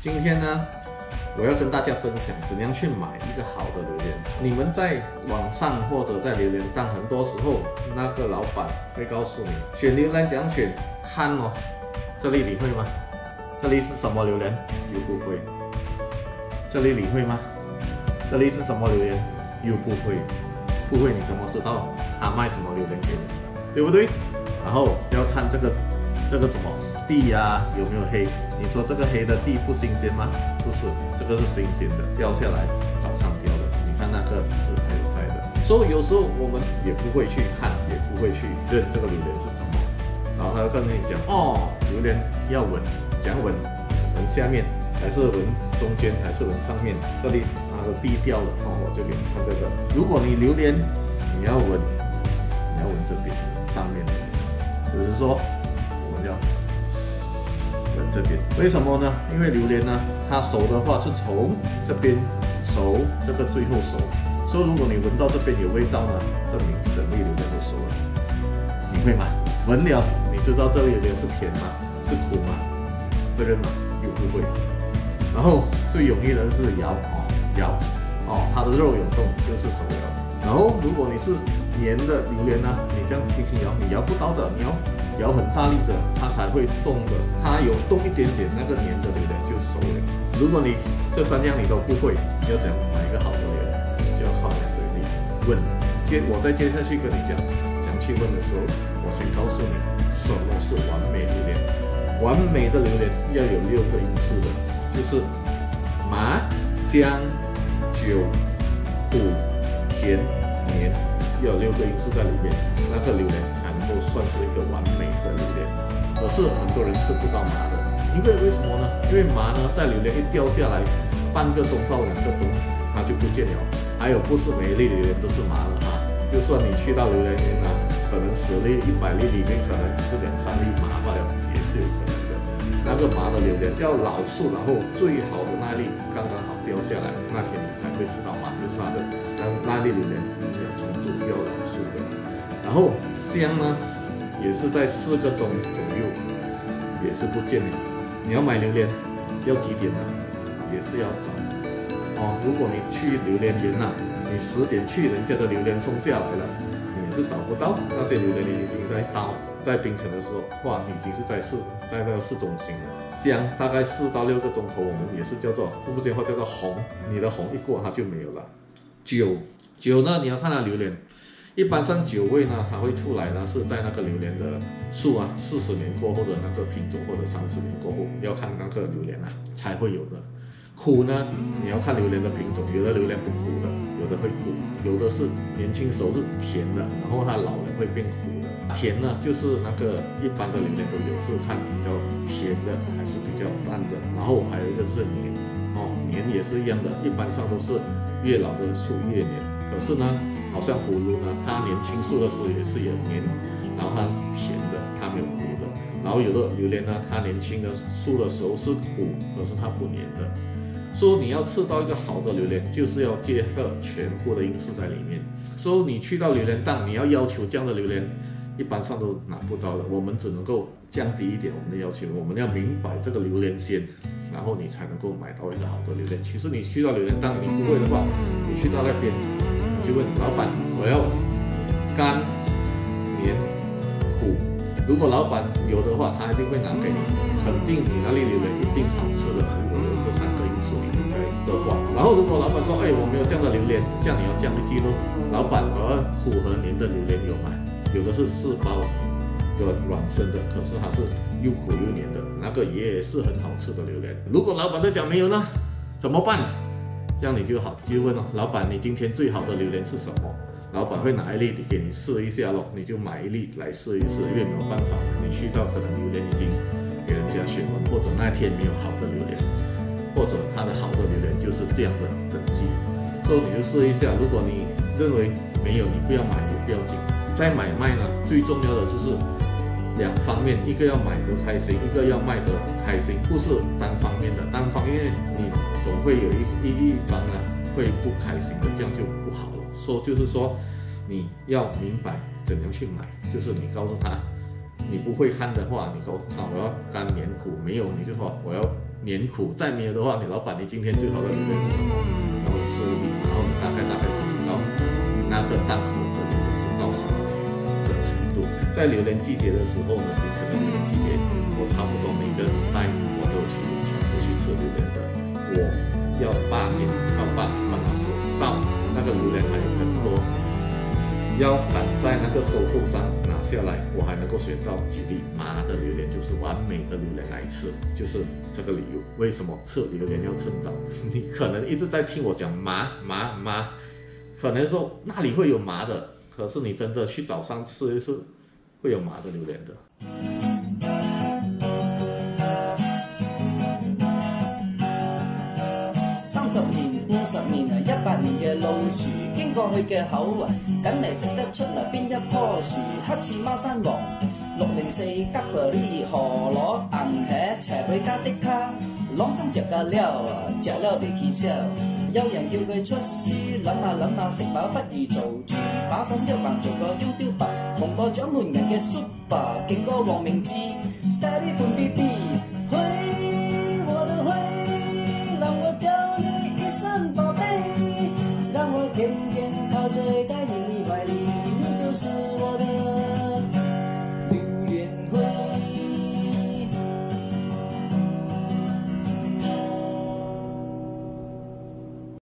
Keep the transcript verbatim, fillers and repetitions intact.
今天呢，我要跟大家分享怎样去买一个好的榴莲。你们在网上或者在榴莲档，很多时候那个老板会告诉你选榴莲怎样选，看哦，这里你会吗？这里是什么榴莲？又不会。这里你会吗？这里是什么榴莲？又不会。不会你怎么知道他卖什么榴莲给你？对不对？然后要看这个这个什么地呀、啊、有没有黑。你说这个黑的地不新鲜吗？不是，这个是新鲜的，掉下来早上掉的。你看那个是还有开的，所以有时候我们也不会去看，也不会去认这个榴莲是什么。然后他就跟你讲，哦，榴莲要闻，怎样闻？闻下面还是闻中间还是闻上面？这里它的地掉了，哦，我就给你看这个。如果你榴莲你要闻，你要闻这边上面的，只是说我们要。这边为什么呢？因为榴莲呢，它熟的话是从这边熟，这个最后熟。所以如果你闻到这边有味道呢，证明整粒榴莲都熟了。你会吗？闻了，你知道这粒榴莲是甜吗？是苦吗？会认吗？又不会。然后最容易的是摇哦，摇哦，它的肉有动就是熟了。然后如果你是黏的榴莲呢，你这样轻轻摇，你摇不到的，你要。摇很大力的，它才会动的。它有动一点点，那个黏的榴莲就熟了。如果你这三样你都不会，要怎样买一个好的榴莲？就要放在嘴里问。接我再接下去跟你讲，讲去问的时候，我先告诉你什么是完美榴莲。完美的榴莲要有六个因素的，就是麻、香、酒、苦、甜、黏，要有六个因素在里面，那个榴莲才能够算是一个完美的榴莲。可是很多人吃不到麻的，因为为什么呢？因为麻呢，在榴莲一掉下来，半个钟到两个钟，它就不见了。还有不是每一粒榴莲都是麻的哈，就算你去到榴莲园啊，可能十粒、一百粒里面可能只是两三粒麻罢了，也是有可能的。那个麻的榴莲要老树，然后最好的那粒刚刚好掉下来，那天你才会吃到麻，就是它的那那粒榴莲要充足，要老树的。然后香呢，也是在四个钟左右，也是不见了。你要买榴莲，要几点呢？也是要早哦。如果你去榴莲园呐、啊，你十点去，人家的榴莲送下来了，你也是找不到。那些榴莲你已经在到在槟城的时候，哇，已经是在市在那个市中心了。香大概四到六个钟头，我们也是叫做福建话叫做红，你的红一过它就没有了。酒酒呢，你要看它榴莲。一般上酒味呢，它会出来呢，是在那个榴莲的树啊，四十年过后的那个品种，或者三十年过后，要看那个榴莲啊才会有的。苦呢，你要看榴莲的品种，有的榴莲不苦的，有的会苦，有的是年轻时候是甜的，然后它老了会变苦的。甜呢，就是那个一般的榴莲都有，是看比较甜的还是比较淡的。然后还有一个是黏，哦，黏也是一样的，一般上都是越老的树越黏。可是呢，好像葫芦呢，它年轻树的时候也是有黏，然后它甜的，它没有苦的。然后有的榴莲呢，它年轻的树的时候是苦，可是它不黏的。说你要吃到一个好的榴莲，就是要结合全部的因素在里面。说你去到榴莲档，你要要求这样的榴莲，一般上都拿不到的。我们只能够降低一点我们的要求，我们要明白这个榴莲先，然后你才能够买到一个好的榴莲。其实你去到榴莲档，你不会的话，你去到那边。就问老板，我要干、黏、苦。如果老板有的话，他一定会拿给你，肯定你那粒榴莲一定好吃的。如果有这三个因素里面在的话，然后如果老板说，哎，我没有这样的榴莲，这样你要这样的记录。老板，我要苦和黏的榴莲有吗？有的是四包的软身的，可是它是又苦又黏的，那个也是很好吃的榴莲。如果老板在讲没有呢，怎么办？这样你就好，就问哦，老板，你今天最好的榴莲是什么？老板会拿一粒给你试一下咯，你就买一粒来试一试，因为没有办法，你去到可能榴莲已经给人家选完，或者那天没有好的榴莲，或者它的好的榴莲就是这样的等级，所以你就试一下。如果你认为没有，你不要买也不要紧。在买卖呢，最重要的就是两方面，一个要买得开心，一个要卖得开心，不是单方面的。单方面你总会有一一一方呢会不开心的，这样就不好了。说就是说，你要明白怎样去买，就是你告诉他，你不会看的话，你告诉他我要干黏苦，没有你就说我要免苦，再没有的话，你老板你今天最好的榴莲是什么？然后是，然后你大概大概就知道那个档口的榴莲是到什么的程度。在榴莲季节的时候呢，凌晨的榴莲季节，我差不多每个礼拜我都去尝试去吃榴莲的。我要八点到八点半的时候到，那个榴莲还有很多。要赶在那个收获上拿下来，我还能够选到几粒麻的榴莲，就是完美的榴莲来吃，就是这个理由。为什么吃榴莲要趁早？你可能一直在听我讲麻麻麻，可能说那里会有麻的，可是你真的去早上吃一次，会有麻的榴莲的。 三十年、五十年啊，一百年嘅老樹，經過佢嘅口啊，梗係識得出嗱邊一棵樹，黑似貓山王，六零四吉布利河螺銀蟹斜背加的卡，朗中着嘅料啊，着料地氣笑。有人叫佢出書，諗下諗下食飽不如做豬，把手一橫做個 YouTuber，紅過獎門人嘅 super，勁過黃明志 ，Steady 半 B B。